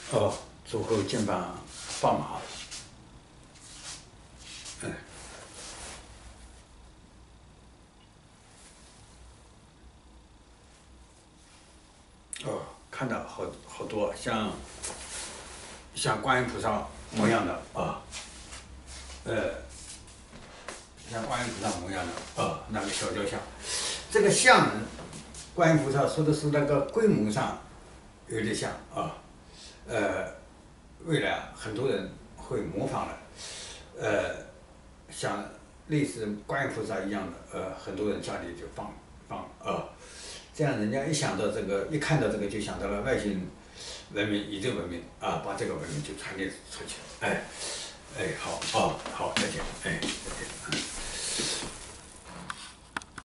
哦，足后肩膀放麻。哦，看到好多像观音菩萨模样的啊，像观音菩萨模样的那个小雕像，这个像观音菩萨说的是那个规模上有点像啊，未来很多人会模仿了，像类似观音菩萨一样的，很多人家里就放这样人家一想到这个，一看到这个就想到了外星文明、宇宙文明啊，把这个文明就传递出去。哎，好，好，再见，再见。